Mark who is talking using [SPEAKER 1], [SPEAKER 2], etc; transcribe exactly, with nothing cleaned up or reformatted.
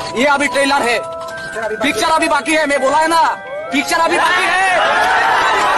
[SPEAKER 1] ये अभी ट्रेलर है, पिक्चर अभी बाकी है। मैं बोला है ना, पिक्चर अभी बाकी है।